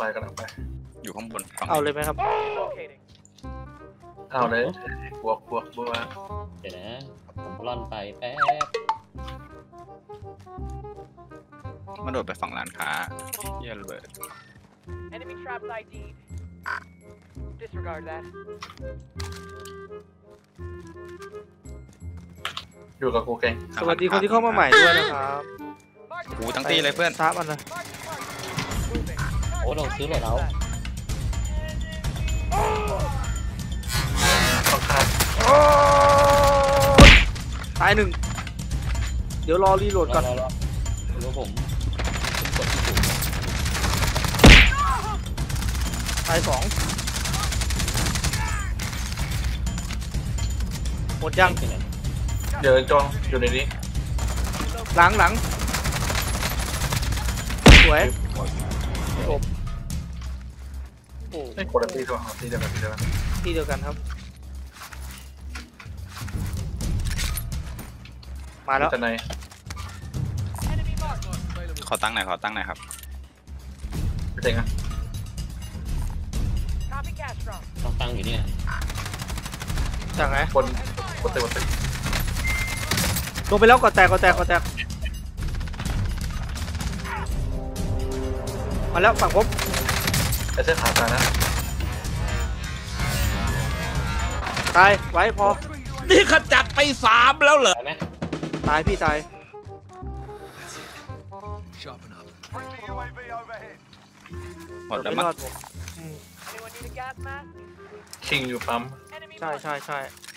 ไปอยู่ข้างบนฝั่งเอาเลยไหมครับเอาเลยบวกเดี๋ยวนะผมล่อนไปแป๊บมาโดดไปฝั่งร้านค้าเยี่ยเลย Enemy traps ID. Disregard that. อยู่กับกูเก่งสวัสดีคนที่เข้ามาใหม่ด้วยนะครับกูตั้งตีเลยเพื่อนซับมันนะโอ้เราซื้อเลยแล้วต้องข้ามตายหนึ่งเดี๋ยวรอรีโหลดก่อนรอรู้ผมกดที่ถูกตายสองหมดยังเดี๋ยวจองอยู่ในนี้หลังสวยจบโอ้ไม่คนละที่ตัวที่เดียวกันที่เดียวกันครับมาแล้วจะใน Enemy marked. ขอตั้งหน่อยครับไปเต็งอ่ะ Copy cash drop. ต้องตั้งอยู่เนี่ยจากไหนบนตึกลงไปแล้วกดแตกมาแล้วฝั่งผมไอ้เส้นขาตานะตายไว้พอนี่ขจัดไป3แล้วเหรอได้ไหมตายพี่ตายหมดแล้วไม่มั้งรอดผม Anyone need a gas mask? คิงอยู่ปั๊ม Enemy ใช่ marked. ใช่